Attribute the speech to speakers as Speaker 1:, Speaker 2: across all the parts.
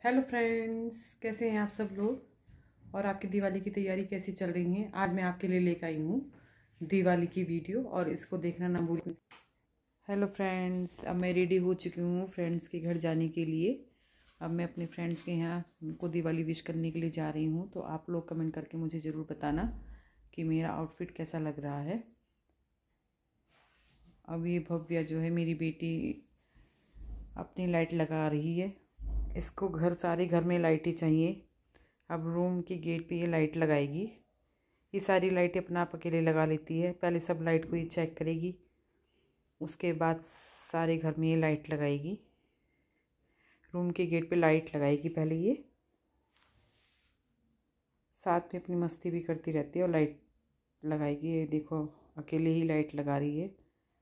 Speaker 1: Hello friends, कैसे हैं आप सब लोग और आपकी दिवाली की तैयारी कैसी चल रही है। आज मैं आपके लिए लेकर आई हूँ दिवाली की वीडियो और इसको देखना ना भूलें। हेलो फ्रेंड्स, अब मैं रेडी हो चुकी हूँ फ्रेंड्स के घर जाने के लिए। अब मैं अपने फ्रेंड्स के यहाँ उनको दिवाली विश करने के लिए जा रही हूँ। तो आप लोग कमेंट करके मुझे ज़रूर बताना कि मेरा आउटफिट कैसा लग रहा है। अब ये भव्या जो है मेरी बेटी अपनी लाइट लगा रही है। इसको सारे घर में लाइटें चाहिए। अब रूम के गेट पे ये लाइट लगाएगी। ये सारी लाइटें अपना आप अकेले लगा लेती है। पहले सब लाइट को ये चेक करेगी, उसके बाद सारे घर में ये लाइट लगाएगी। रूम के गेट पे लाइट लगाएगी पहले ये, साथ में अपनी मस्ती भी करती रहती है और लाइट लगाएगी। ये देखो अकेले ही लाइट लगा रही है।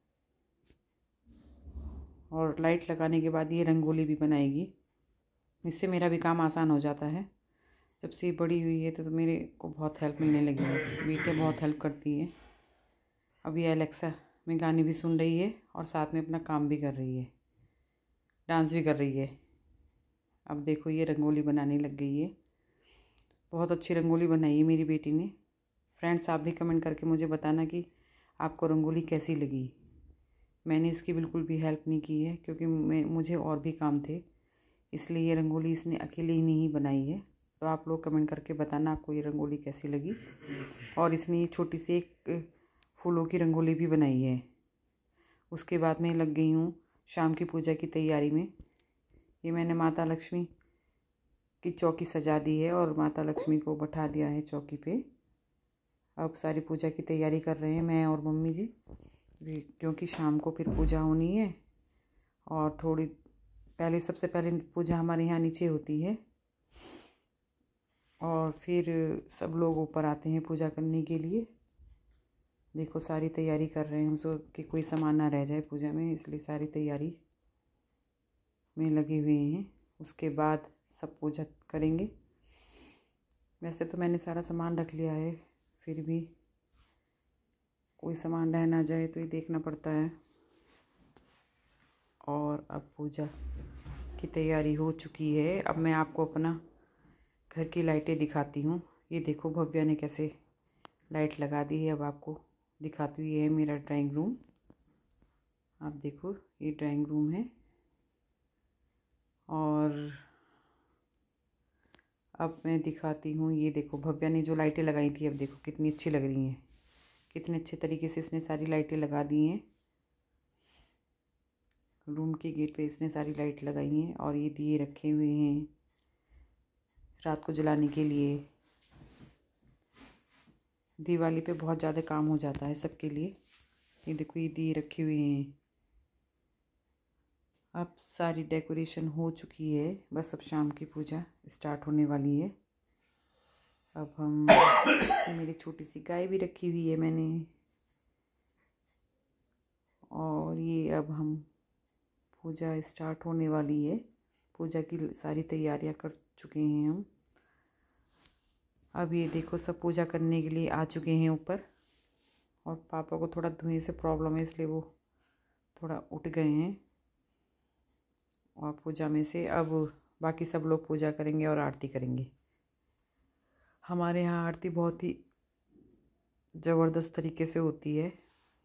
Speaker 1: और लाइट लगाने के बाद ये रंगोली भी बनाएगी। इससे मेरा भी काम आसान हो जाता है। जब से ये बड़ी हुई है तो मेरे को बहुत हेल्प मिलने लगी है। बेटे बहुत हेल्प करती है। अब ये एलेक्सा में गाने भी सुन रही है और साथ में अपना काम भी कर रही है, डांस भी कर रही है। अब देखो ये रंगोली बनाने लग गई है। बहुत अच्छी रंगोली बनाई है मेरी बेटी ने। फ्रेंड्स, आप भी कमेंट करके मुझे बताना कि आपको रंगोली कैसी लगी। मैंने इसकी बिल्कुल भी हेल्प नहीं की है क्योंकि मुझे और भी काम थे, इसलिए ये रंगोली इसने अकेले ही नहीं बनाई है। तो आप लोग कमेंट करके बताना आपको ये रंगोली कैसी लगी। और इसने ये छोटी सी एक फूलों की रंगोली भी बनाई है। उसके बाद मैं लग गई हूँ शाम की पूजा की तैयारी में। ये मैंने माता लक्ष्मी की चौकी सजा दी है और माता लक्ष्मी को बैठा दिया है चौकी पे। अब सारी पूजा की तैयारी कर रहे हैं मैं और मम्मी जी, क्योंकि शाम को फिर पूजा होनी है। और सबसे पहले पूजा हमारे यहाँ नीचे होती है और फिर सब लोग ऊपर आते हैं पूजा करने के लिए। देखो सारी तैयारी कर रहे हैं हम सब कि कोई सामान ना रह जाए पूजा में, इसलिए सारी तैयारी में लगे हुए हैं। उसके बाद सब पूजा करेंगे। वैसे तो मैंने सारा सामान रख लिया है, फिर भी कोई सामान रह ना जाए तो ये देखना पड़ता है। और अब पूजा की तैयारी हो चुकी है। अब मैं आपको अपना घर की लाइटें दिखाती हूँ। ये देखो भव्या ने कैसे लाइट लगा दी है। अब आपको दिखाती हूँ, ये है मेरा ड्राइंग रूम। आप देखो ये ड्राइंग रूम है। और अब मैं दिखाती हूँ, ये देखो भव्या ने जो लाइटें लगाई थी, अब देखो कितनी अच्छी लग रही हैं। कितने अच्छे तरीके से इसने सारी लाइटें लगा दी हैं। रूम के गेट पे इसने सारी लाइट लगाई हैं। और ये दिए रखे हुए हैं रात को जलाने के लिए। दिवाली पे बहुत ज़्यादा काम हो जाता है सबके लिए। ये देखो ये दिए रखे हुए हैं। अब सारी डेकोरेशन हो चुकी है, बस अब शाम की पूजा स्टार्ट होने वाली है। अब हम मेरी छोटी सी गाय भी रखी हुई है मैंने। और ये अब हम पूजा स्टार्ट होने वाली है। पूजा की सारी तैयारियां कर चुके हैं हम। अब ये देखो सब पूजा करने के लिए आ चुके हैं ऊपर। और पापा को थोड़ा धुएं से प्रॉब्लम है, इसलिए वो थोड़ा उठ गए हैं और पूजा में से। अब बाकी सब लोग पूजा करेंगे और आरती करेंगे। हमारे यहाँ आरती बहुत ही ज़बरदस्त तरीके से होती है।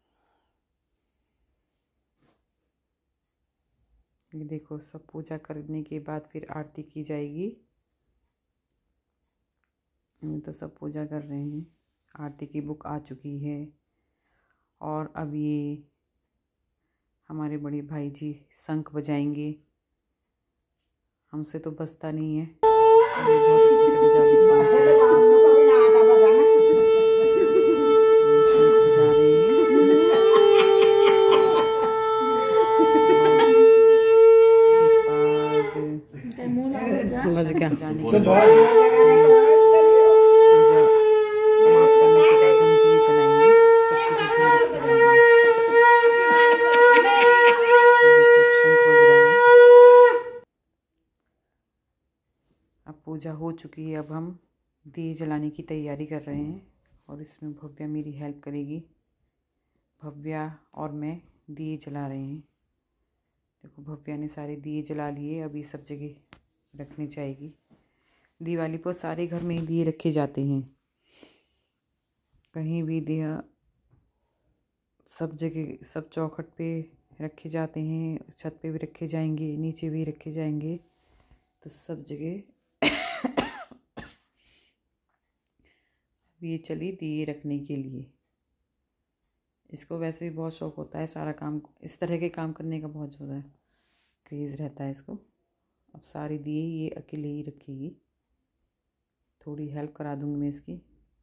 Speaker 1: ये देखो सब पूजा करने के बाद फिर आरती की जाएगी। तो सब पूजा कर रहे हैं। आरती की बुक आ चुकी है। और अब ये हमारे बड़े भाई जी शंख बजाएंगे। हमसे तो बजता नहीं है, बहुत अच्छे से बजा लेते हैं। बजा रहे हैं। बज गया। जाने के बाद पूजा समाप्त करने के बाद हम दिए जलाएंगे। सब जगह दिए रखे जाएंगे। शंख बज रहा है। अब पूजा हो चुकी है। अब हम दिए जलाने की तैयारी कर रहे हैं और इसमें भव्या मेरी हेल्प करेगी। भव्या और मैं दिए जला रहे हैं। देखो भव्या ने सारे दिए जला लिए। अभी सब जगह रखनी चाहिए। दिवाली पर सारे घर में दिए रखे जाते हैं, कहीं भी दिया सब जगह, सब चौखट पे रखे जाते हैं, छत पे भी रखे जाएंगे, नीचे भी रखे जाएंगे, तो सब जगह ये चली दिए रखने के लिए। इसको वैसे भी बहुत शौक होता है, सारा काम इस तरह के काम करने का बहुत ज़्यादा क्रेज़ रहता है इसको। अब सारी दिए ये अकेले ही रखेगी, थोड़ी हेल्प करा दूँगी मैं इसकी।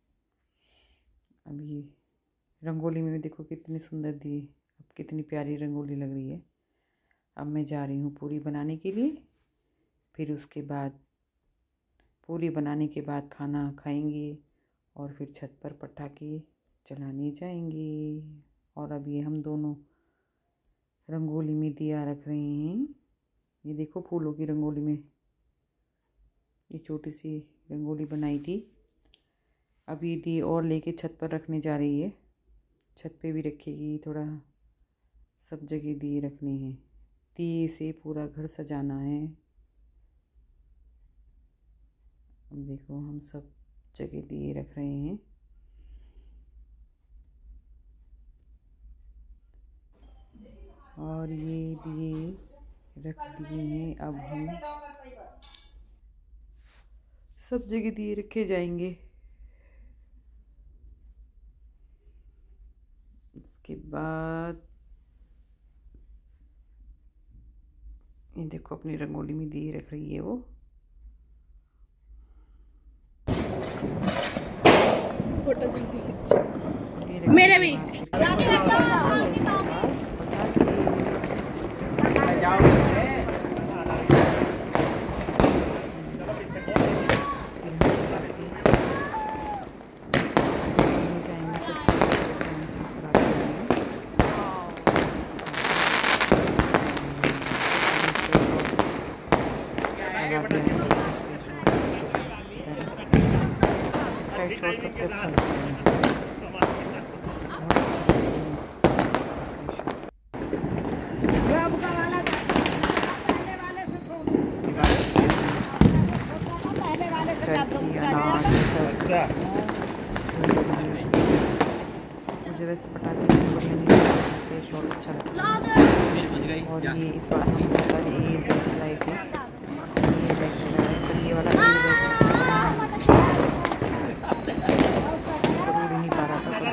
Speaker 1: अब ये रंगोली में भी देखो कितने सुंदर दिए, अब कितनी प्यारी रंगोली लग रही है। अब मैं जा रही हूँ पूरी बनाने के लिए, फिर उसके बाद पूरी बनाने के बाद खाना खाएंगे और फिर छत पर पटाखे चलाने जाएंगे। और अब ये हम दोनों रंगोली में दिया रख रहे हैं। ये देखो फूलों की रंगोली में ये छोटी सी रंगोली बनाई थी। अब ये दिए और लेके छत पर रखने जा रही है, छत पे भी रखेगी, थोड़ा सब जगह दिए रखने हैं। दिए से पूरा घर सजाना है। अब देखो हम सब जगह दिए रख रहे हैं। और ये दिए रख दिए हैं, अब हम सब जगह दिए रखे जाएंगे। उसके बाद ये देखो अपनी रंगोली में दिए रख रही है वो। फोटो मेरे भी शॉट सबसे अच्छा लगता है मुझे। मुझे वैसे पटाखे बढ़िया नहीं लगते, इसका शॉट अच्छा लगता है। और ये इस बार हम बहुत सारे ये बैग्स लाए थे, ये बैग्स लगाए, तो ये वाला नहीं पा रहा था